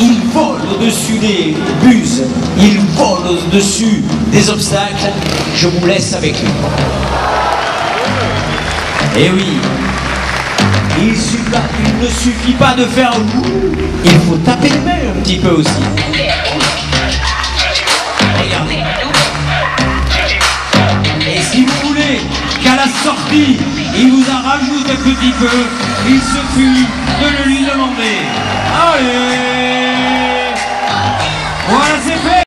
il vole au-dessus des buses, il vole au-dessus des obstacles. Je vous laisse avec lui. Et oui, il ne suffit pas de faire il faut taper les mains un petit peu aussi. Regardez. Et si vous voulez qu'à la sortie, il vous en rajoute un petit peu, il suffit de le lui demander. Allez, voilà, c'est fait.